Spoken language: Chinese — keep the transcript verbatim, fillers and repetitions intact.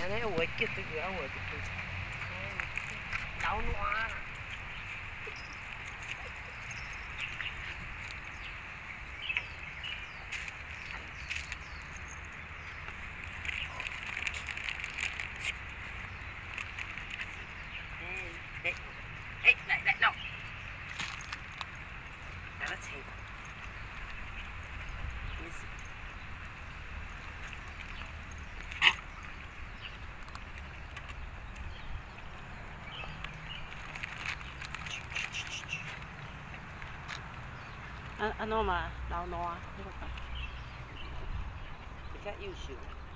安尼话结对个，话就对。老烂。哎哎，来来弄，让它切。没事。安安怎嘛，老烂，你看，比较优秀。